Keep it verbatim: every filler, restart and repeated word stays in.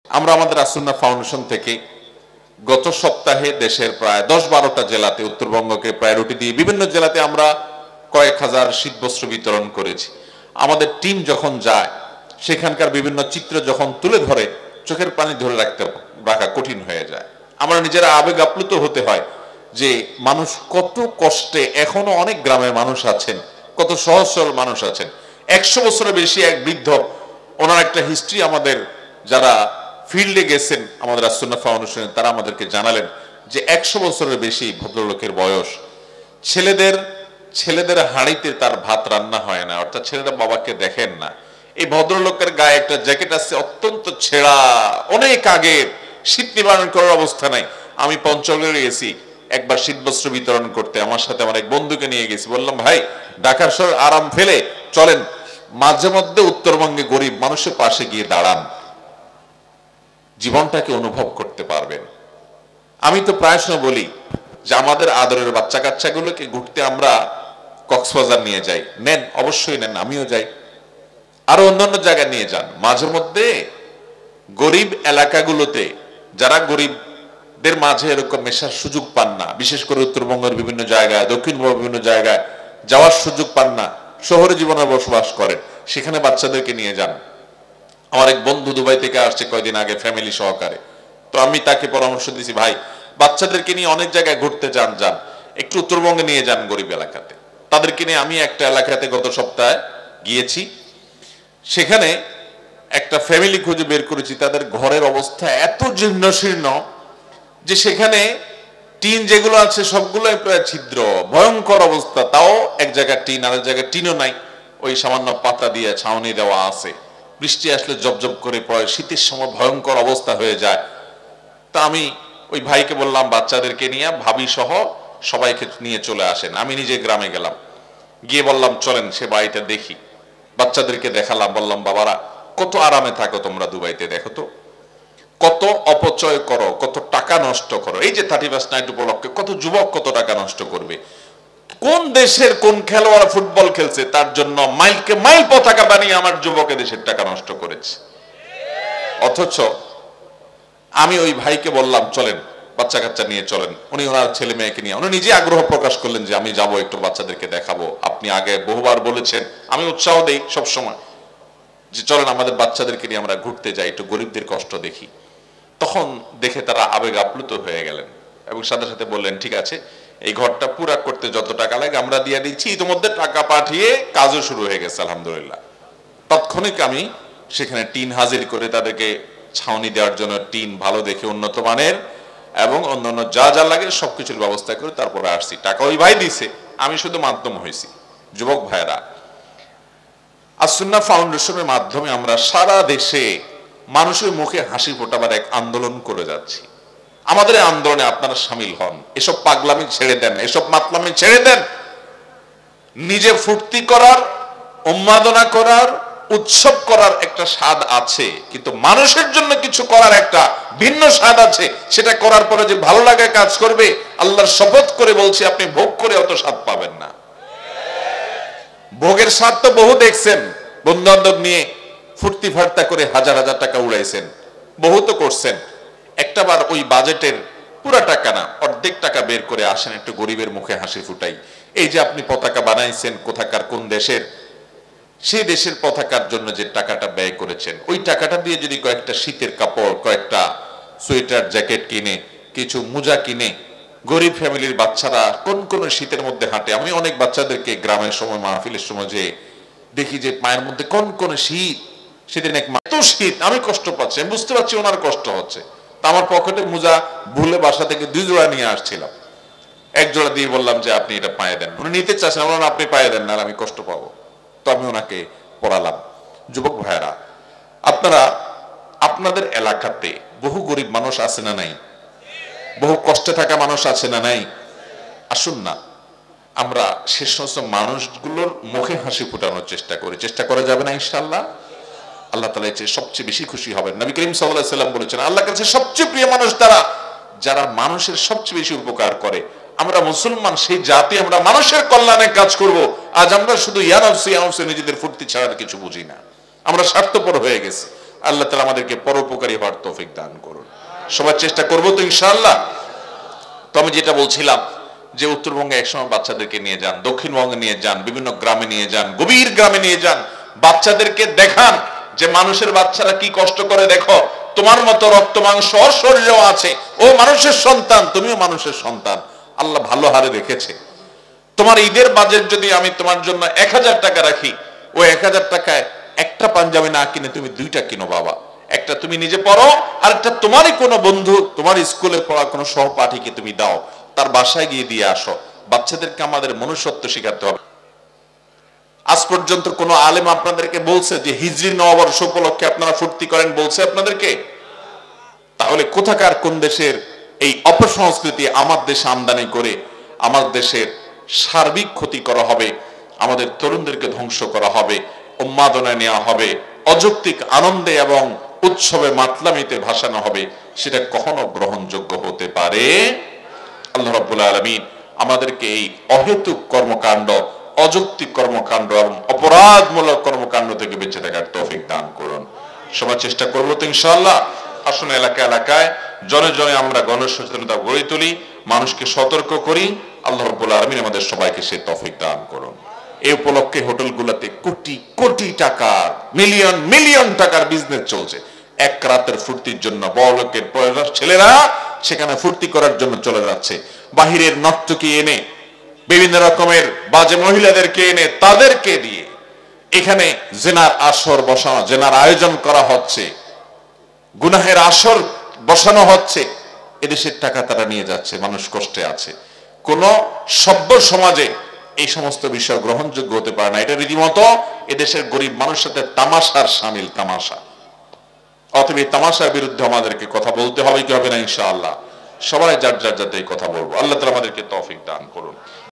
আমরা আমাদের আসুন্নাহ ফাউন্ডেশন থেকে গত সপ্তাহে দেশের প্রায় দশ বারোটা জেলাতে, উত্তরবঙ্গকে প্রায়োরিটি দিয়ে বিভিন্ন জেলাতে আমরা কয়েক হাজার শীতবস্ত্র বিতরণ করেছি। আমাদের টিম যখন যায় সেখানকার বিভিন্ন চিত্র যখন তুলে ধরে চোখের পানি ধরে রাখতে রাখা কঠিন হয়ে যায়। আমরা নিজেরা আবেগ আপ্লুত হতে হয় যে মানুষ কত কষ্টে, এখনো অনেক গ্রামের মানুষ আছেন, কত সহজ সরল মানুষ আছেন। একশো বছরের বেশি এক বৃদ্ধ, ওনার একটা হিস্ট্রি আমাদের যারা ফিল্ডে গেছেন আমাদের আসুন্নাহ ফাউন্ডেশনে তারা আমাদেরকে জানালেন যে একশো বছরের বেশি ভদ্রলোকের বয়স। ছেলেদের ছেলেদের হাঁড়িতে তার ভাত রান্না হয় না, অর্থাৎ ছেলেরা বাবাকে দেখেন না। এই ভদ্রলোকের গায়ে একটা জ্যাকেট আছে অত্যন্ত ছেঁড়া, অনেক আগের, শীত নিবারণ করার অবস্থা নাই। আমি পঞ্চগড়ে গেছি একবার শীতবস্ত্র বিতরণ করতে, আমার সাথে আমার এক বন্ধুকে নিয়ে গেছি। বললাম, ভাই ঢাকার শহর আরাম ফেলে চলেন মাঝে মধ্যে উত্তরবঙ্গে গরিব মানুষের পাশে গিয়ে দাঁড়ান, জীবনটাকে অনুভব করতে পারবেন। আমি তো প্রায় সময় বলি যে আমাদের আদরের বাচ্চা কাচ্চাগুলোকে ঘুরতে আমরা কক্সবাজার নিয়ে যাই, নেন, অবশ্যই নেন, আমিও যাই, আরো অন্যান্য জায়গায় নিয়ে যান। মাঝে মধ্যে গরিব এলাকাগুলোতে যারা গরিবদের মাঝে এরকম মেশার সুযোগ পান না, বিশেষ করে উত্তরবঙ্গের বিভিন্ন জায়গায়, দক্ষিণবঙ্গের বিভিন্ন জায়গায় যাওয়ার সুযোগ পান না, শহরে জীবনে বসবাস করেন, সেখানে বাচ্চাদেরকে নিয়ে যান। আমার এক বন্ধু দুবাই থেকে আসছে কয়েকদিন আগে ফ্যামিলি সহকারে, তো আমি তাকে পরামর্শ দিয়েছি, ভাই বাচ্চাদেরকে নিয়ে অনেক জায়গায় ঘুরতে যান, যান একটু উত্তরবঙ্গে নিয়ে যান গরিব এলাকাতে। তাদেরকে নিয়ে আমি একটা এলাকাতে গত সপ্তাহে গিয়েছি, সেখানে একটা ফ্যামিলি খুঁজে বের করেছি। তাদের ঘরের অবস্থা এত জীর্ণ শীর্ণ যে সেখানে টিন যেগুলো আছে সবগুলোই প্রায় ছিদ্র, ভয়ঙ্কর অবস্থা। তাও এক জায়গায় টিন, আর এক জায়গায় টিনও নাই, ওই সামান্য পাতা দিয়ে ছাউনি দেওয়া আছে। বৃষ্টি আসলে জবজব করে পড়ে, শীতের সময় ভয়ঙ্কর অবস্থা হয়ে যায়। তা আমি ওই ভাইকে বললাম বাচ্চাদেরকে নিয়ে ভাবি সহ সবাইকে নিয়ে চলে আসেন। আমি নিজে গ্রামে গেলাম, গিয়ে বললাম চলেন সে বাড়িটা দেখি। বাচ্চাদেরকে দেখালাম, বললাম বাবারা কত আরামে থাকো তোমরা দুবাইতে, দেখো তো কত অপচয় করো, কত টাকা নষ্ট করো। এই যে থার্টি ফার্স্ট নাইট উপলক্ষে কত যুবক কত টাকা নষ্ট করবে। কোন দেশের কোন খেলোয়াড় ফুটবল খেলছে তার জন্য মাইলকে মাইল পতাকা বানিয়ে আমার যুবকে দেশের টাকা নষ্ট করেছে। অথচ আমি ওই ভাইকে বললাম চলেন বাচ্চা কাচ্চা নিয়ে চলেন, উনি ওনার ছেলে মেয়েকে নিয়ে, উনি নিজে আগ্রহ প্রকাশ করলেন যে আমি যাব, একটু বাচ্চাদেরকে দেখাবো। আপনি আগে বহুবার বলেছেন, আমি উৎসাহ দেই সবসময় যে চলেন আমাদের বাচ্চাদেরকে নিয়ে আমরা ঘুরতে যাই, একটু গরিবদের কষ্ট দেখি। তখন দেখে তারা আবেগ আপ্লুত হয়ে গেলেন এবং সাথে সাথে বললেন ঠিক আছে, এই ঘরটা পুরা করতে যত টাকা লাগে আমরা দিয়ে দিচ্ছি। ইতিমধ্যে টাকা পাঠিয়ে কাজও শুরু হয়ে গেছে আলহামদুলিল্লাহ। তাৎক্ষণিক আমি সেখানে টিন হাজির করে তাদেরকে ছাউনি দেওয়ার জন্য টিন ভালো দেখে উন্নত মানের এবং অন্যান্য যা যা লাগে সবকিছুর ব্যবস্থা করে তারপরে আসছি। টাকা ওই ভাই দিছে, আমি শুধু মাধ্যম হয়েছি। যুবক ভাইরা, আসুন্নাহ ফাউন্ডেশনের মাধ্যমে আমরা সারা দেশে মানুষের মুখে হাসি ফোটাবার এক আন্দোলন করে যাচ্ছি। আমাদের এই আন্দোলনে আপনারা সামিল হন, এসব পাগলামি ছেড়ে দেন, এসব মাতলামি ছেড়ে দেন। নিজে ফুর্তি করার, উন্মাদনা করার, উৎসব করার একটা স্বাদ আছে, কিন্তু মানুষের জন্য কিছু করার একটা ভিন্ন স্বাদ আছে। সেটা করার পরে যে ভালো লাগায় কাজ করবে, আল্লাহর শপথ করে বলছি আপনি ভোগ করে অত স্বাদ পাবেন না। ভোগের স্বাদ তো বহু দেখছেন, বন্ধু বান্ধব নিয়ে ফুর্তি ফার্তা করে হাজার হাজার টাকা উড়াইছেন, বহু তো করছেন। একটা বার ওই বাজেটের পুরা টাকা না, অর্ধেক টাকা বের করে আসেন, একটু গরিবের মুখে হাসি ফুটাই। এই যে আপনি পতাকা বানাইছেন কোথাকার কোন দেশের, সেই দেশের পতাকার জন্য যে টাকাটা ব্যয় করেছেন, ওই টাকাটা দিয়ে যদি কয়েকটা শীতের কাপড়, কয়েকটা সোয়েটার জ্যাকেট কিনে, কিছু মোজা কিনে, গরিব ফ্যামিলির বাচ্চারা কোন কোন শীতের মধ্যে হাঁটে। আমি অনেক বাচ্চাদেরকে গ্রামের সময় মাহফিলের সময় যে দেখি যে পায়ের মধ্যে কোন কোন শীত, সেদিন এক এত শীত, আমি কষ্ট পাচ্ছি, আমি বুঝতে পারছি ওনার কষ্ট হচ্ছে। তা আমার পকেটে মোজা ভুলে বাসা থেকে দুই জোড়া নিয়ে আসছিলাম, এক জোড়া দিয়ে বললাম যে আপনি এটা পায়ে দেন। উনি নিতে চাচ্ছেন, বললাম আপনি পায়ে দেন না, আমি কষ্ট পাবো। তো আমি ওনাকে পড়ালাম। যুবক ভাইয়েরা, আপনারা আপনাদের এলাকাতে বহু গরিব মানুষ আছে না নাই? বহু কষ্টে থাকা মানুষ আছে না নাই? আসুন না আমরা সে সমস্ত মানুষগুলোর মুখে হাসি ফোটানোর চেষ্টা করি। চেষ্টা করা যাবে না ইনশাআল্লাহ? আল্লাহ তাআলা এতে সবচেয়ে বেশি খুশি হবেন। নবী করিম সাল্লাল্লাহু আলাইহি ওয়াসাল্লাম বলেছেন আল্লাহর কাছে সবচেয়ে প্রিয় মানুষ তারা যারা মানুষের সবচেয়ে বেশি উপকার করে। আমরা মুসলমান, সেই জাতি, আমরা মানুষের কল্যাণে কাজ করব। আজ আমরা শুধু ইয়া নাফসি ইয়া নাফসি নিজেদের ফুর্তি ছাড়া কিছু বুঝি না, আমরা স্বার্থপর হয়ে গেছি। আল্লাহ তাআলা আমাদেরকে পরোপকারী হওয়ার তৌফিক দান করুন। সবার চেষ্টা করবো তো ইনশাআল্লাহ। তো আমি যেটা বলছিলাম যে উত্তরবঙ্গে একসময় বাচ্চাদেরকে নিয়ে যান, দক্ষিণবঙ্গে নিয়ে যান, বিভিন্ন গ্রামে নিয়ে যান, গভীর গ্রামে নিয়ে যান, বাচ্চাদেরকে দেখান যে মানুষের বাচ্চারা কি কষ্ট করে। দেখো তোমার মতো রক্ত মাংস শরীরেও আছে, ও মানুষের সন্তান, তুমিও মানুষের সন্তান, আল্লাহ ভালো হারে রেখেছে। তোমার ঈদের বাজেট যদি আমি তোমার জন্য এক হাজার টাকা রাখি, ওই এক হাজার টাকায় একটা পাঞ্জাবি না কিনে তুমি দুইটা কিনো বাবা। একটা তুমি নিজে পড়ো, আর একটা তোমারই কোনো বন্ধু, তোমার স্কুলে পড়া কোনো সহপাঠীকে তুমি দাও, তার বাসায় গিয়ে দিয়ে আসো। বাচ্চাদেরকে আমাদের মনুষ্যত্ব শেখাতে হবে। আজ পর্যন্ত কোন আলেম আপনাদেরকে বলছে যে হিজরি নববর্ষ উপলক্ষে আপনারা ফুর্তি করেন, বলছে আপনাদেরকে? তাহলে কোথাকার কোন দেশের এই অপসংস্কৃতি আমার দেশে আমদানি করে আমার দেশের সার্বিক ক্ষতি করা হবে, আমাদের তরুণদেরকে ধ্বংস করা হবে, উন্মাদনায় নেওয়া হবে, অযৌক্তিক আনন্দে এবং উৎসবে মাতলামিতে ভাসানো হবে, সেটা কখনো গ্রহণযোগ্য হতে পারে? আল্লাহ রাব্বুল আলামিন আমাদেরকে এই অহেতুক কর্মকাণ্ড, অযৌক্তিক কর্মকাণ্ড এবং অপরাধমূলক কর্মকাণ্ড থেকে বেঁচে থাকার তৌফিক দান করুন। সবাই চেষ্টা করবো তো ইনশাআল্লাহ। আসুন এলাকা এলাকায় জনে জনে আমরা গণসচেতনতা গড়ে তুলি, মানুষকে সতর্ক করি। আল্লাহ রাব্বুল আলামিন আমাদের সবাইকে সেই তৌফিক দান করুন। এই উপলক্ষে হোটেলগুলোতে কোটি কোটি টাকার, মিলিয়ন মিলিয়ন টাকার বিজনেস চলছে। এক রাতের ফুর্তির জন্য বড়লোকের ছেলেরা সেখানে ফুর্তি করার জন্য চলে যাচ্ছে। বাহিরের নর্তকী এনে, বিভিন্ন রকমের বাজে মহিলাদেরকে এনে তাদেরকে দিয়ে এখানে জেনার আসর বসানো, জেনার আয়োজন করা হচ্ছে, গুনাহের আসর বসানো হচ্ছে। এদেশের টাকা তারা নিয়ে যাচ্ছে, মানুষ কষ্টে আছে। কোন সভ্য সমাজে এই সমস্ত বিষয় গ্রহণযোগ্য হতে পারে না। এটা রীতিমতো এদেশের গরিব মানুষের সাথে তামাশার সামিল, তামাশা। অতএব এই তামাশার বিরুদ্ধে আমাদেরকে কথা বলতে হবে, কি হবে না ইনশাআল্লাহ। সবাই যার যার যাতে কথা বলবো। আল্লাহ তাআলা আমাদেরকে তৌফিক দান করুন।